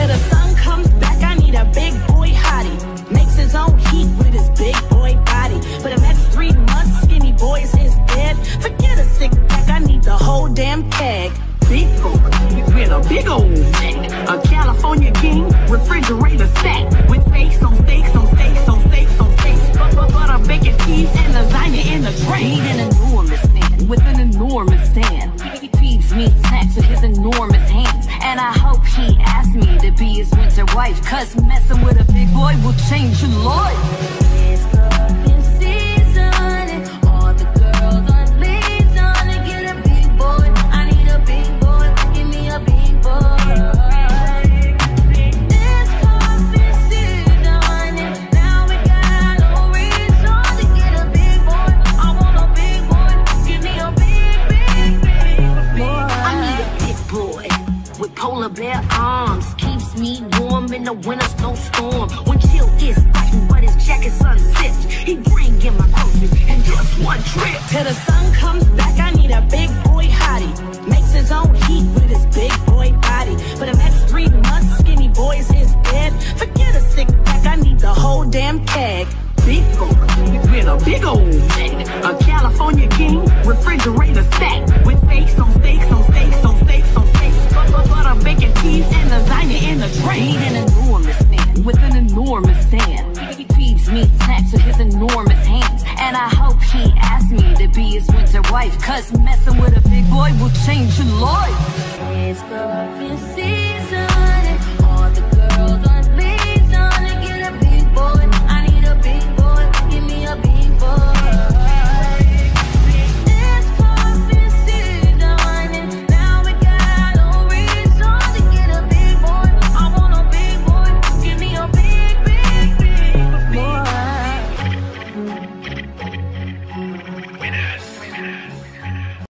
Till the sun comes back, I need a big boy hottie. Makes his own heat with his big boy body. For the next 3 months, skinny boys is dead. Forget a sick pack, I need the whole damn keg. Big boy with a big old neck, a California king, refrigerator stack with steaks on steaks on steaks on steaks on steaks, butter, bacon, cheese, and lasagna in the tray. Need an enormous man with an enormous stand. He feeds me snacks with his enormous hands, and I hope he asks me to be his winter wife, cause messing with a big boy will change your life. It's cuffing season, and all the girls on leads on to get a big boy. I need a big boy, give me a big boy. It's cuffing season, and now we got no reason to get a big boy. I want a big boy, give me a big boy. I need a big boy with polar bear arms, keeps me warm in the winter snowstorm. When chill is fighting, but his jacket's unzipped, he bring in my groceries in just one trip. Till the sun comes back, I need a big boy hottie. Makes his own heat with his big boy body. For the next 3 months, skinny boys is dead. Forget a sick pack, I need the whole damn keg. Big boy with a big old neck, a California king, refrigerator stack with steaks on steaks on steaks on steaks on steaks, butter, bacon, cheese, and lasagna in the tray. Need an enormous man with an enormous stand. He feeds me snacks with his enormous hands, and I hope he asks me to be his winter wife, cause messing with a big boy will change your life. It's cuffing season.